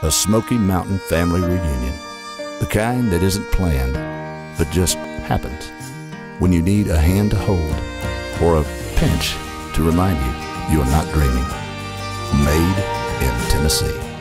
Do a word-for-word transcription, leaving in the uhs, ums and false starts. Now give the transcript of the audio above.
A Smoky Mountain family reunion. The kind that isn't planned, but just happens. When you need a hand to hold, or a pinch to remind you you are not dreaming. Made in Tennessee.